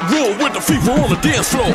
raw with the fever on the dance floor.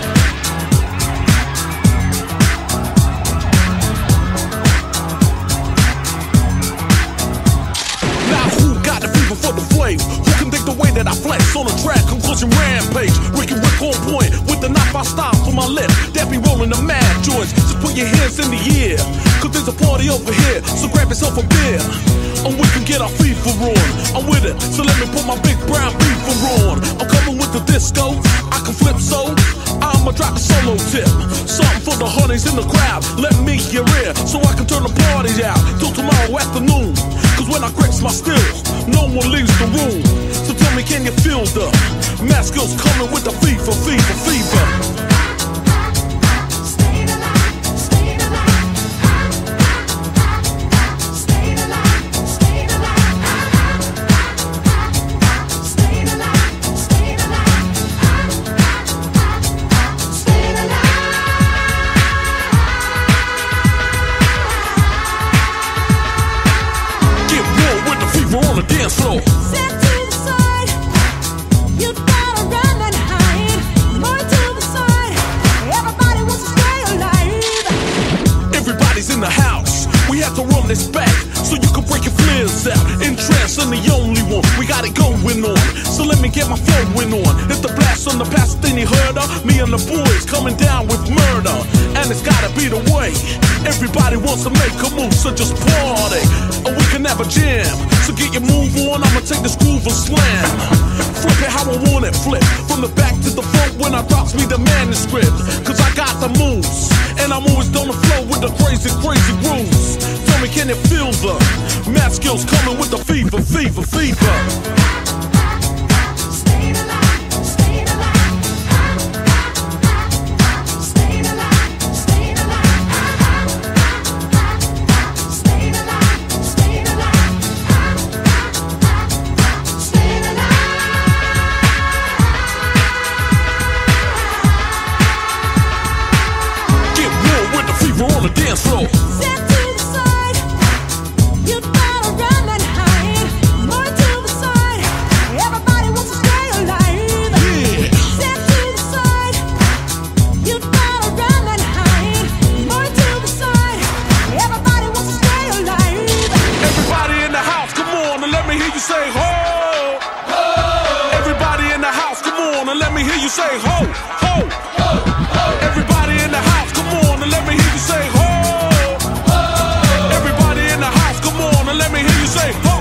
Now who got the fever for the flame? Who can think the way that I flex on the track? Conclusion rampage, Ricky Rick on point with the knife I style for my lip. That be rolling the mad joints. Just put your hands in the air, cause there's a party over here. So grab yourself a beer, and we can get our fever on. I'm with it, so let me put my big brown fever on. I'm coming with the disco, I can flip so I'ma drop a solo tip. Something for the honeys in the crowd. Let me hear it, so I can turn the party out till tomorrow afternoon. Cause when I grips my stills, no one leaves the room. So tell me, can you feel the mad skills coming with the fever, fever, fever? On the dance floor. Step to the side, you gotta run and hide. More to the side, everybody wants to stay alive. Everybody's in the house, we have to run this back so you can break your flares out. In trance, I'm the only one, we got it going on. So let me get my flowing on. Hit the blast on the past, then you heard her. Me and the boys coming down with murder, and it's gotta be the way. Everybody wants to make a move, so just party, or we can have a jam. So get your move on, I'ma take this groove and slam. Flip it how I want it, flip from the back to the front when I drops me the manuscript. Cause I got the moves, and I'm always on the flow with the crazy, crazy grooves. Tell me, can you feel the mad skills coming with the fever, fever, fever? On the dance floor. Step to the side, you gotta run and hide. More to the side, everybody wants to stay alive. Yeah. Step to the side, you gotta run and hide. More to the side, everybody wants to stay alive. Everybody in the house, come on and let me hear you say ho. Ho. Everybody in the house, come on and let me hear you say ho, ho, ho, ho. Everybody in the house, come on and let me hear you say ho, ho. Everybody in the house, come on and let me hear you say ho.